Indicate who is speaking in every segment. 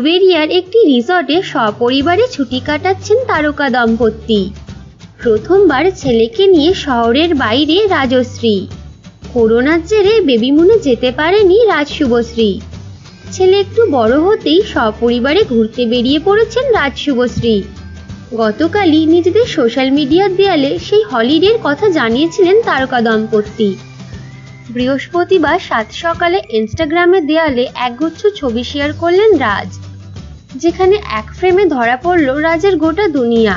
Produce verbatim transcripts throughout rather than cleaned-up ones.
Speaker 1: উলুবেড়িয়ার একটি রিসর্টে সপরিবারে ছুটি কাটাচ্ছেন তারকা দম্পতি। প্রথমবার ছেলেকে নিয়ে শহরের বাইরে রাজশ্রী। করোনার জেরে বেবিমুনে যেতে পারেনি রাজ শুভশ্রী। ছেলে একটু বড় হতেই সপরিবারে ঘুরতে বেরিয়ে পড়েছেন রাজ শুভশ্রী। গতকালই নিজেদের সোশ্যাল মিডিয়ার দেয়ালে সেই হলিডের কথা জানিয়েছিলেন তারকা দম্পতি। বৃহস্পতিবার সাত সকালে ইনস্টাগ্রামের দেয়ালে একগুচ্ছ ছবি শেয়ার করলেন রাজ, যেখানে এক ফ্রেমে ধরা পড়ল রাজের গোটা দুনিয়া।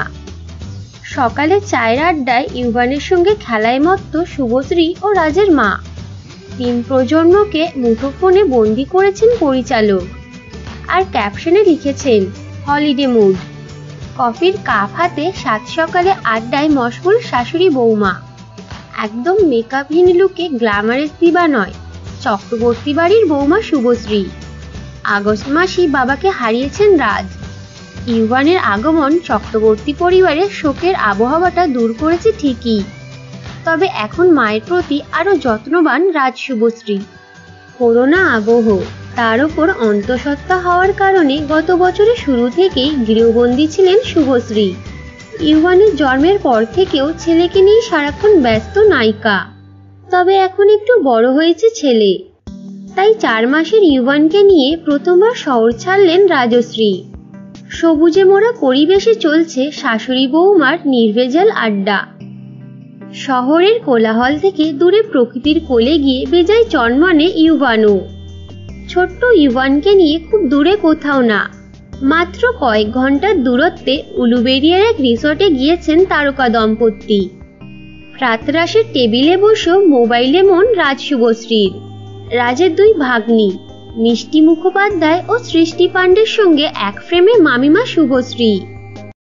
Speaker 1: সকালে চায়ের আড্ডায় ইউভানের সঙ্গে খেলায় মত্ত শুভশ্রী ও রাজের মা। তিন প্রজন্মকে মুঠোফোনে বন্দি করেছেন পরিচালক, আর ক্যাপশনে লিখেছেন হলিডে মুড। কফির কাপ হাতে সাত সকালে আড্ডায় মশগুল শাশুড়ি বৌমা। একদম মেকআপহীন লুকে গ্ল্যামারেস দিবা নয়, চক্রবর্তী বাড়ির বৌমা শুভশ্রী। আগস্ট মাসেই বাবাকে হারিয়েছেন রাজ। ইউভানের আগমন চক্রবর্তী পরিবারের শোকের আবহাওয়াটা দূর করেছে ঠিকই, তবে এখন মায়ের প্রতি আরও যত্নবান রাজ শুভশ্রী। করোনা আবহ, তার ওপর অন্তঃসত্ত্বা হওয়ার কারণে গত বছরের শুরু থেকেই গৃহবন্দী ছিলেন শুভশ্রী। ইউভানের জন্মের পর থেকেও ছেলেকে নিয়ে সারাক্ষণ ব্যস্ত নায়িকা। তবে এখন একটু বড় হয়েছে ছেলে, তাই চার মাসের ইউভানকে নিয়ে প্রথমবার শহর ছাড়লেন রাজশ্রী। সবুজে মোড়া পরিবেশে চলছে শাশুড়ি বৌমার নির্ভেজাল আড্ডা। শহরের কোলাহল থেকে দূরে প্রকৃতির কোলে গিয়ে বেজায় চনমনে ইউভানও। ছোট্ট ইউভানকে নিয়ে খুব দূরে কোথাও না, মাত্র কয়েক ঘন্টার দূরত্বে উলুবেড়িয়ার এক রিসর্টে গিয়েছেন তারকা দম্পতি। প্রাতরাশের টেবিলে বসেও মোবাইলে মন রাজ শুভশ্রীর। রাজের দুই ভাগ্নি মিষ্টি মুখোপাধ্যায় ও সৃষ্টি পাণ্ডের সঙ্গে এক ফ্রেমে মামিমা শুভশ্রী।